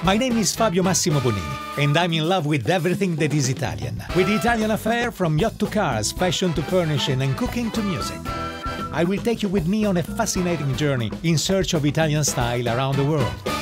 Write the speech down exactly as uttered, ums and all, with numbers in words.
My name is Fabio Massimo Bonini, and I'm in love with everything that is Italian. With the Italian affair, from yacht to cars, fashion to furnishing, and cooking to music. I will take you with me on a fascinating journey in search of Italian style around the world.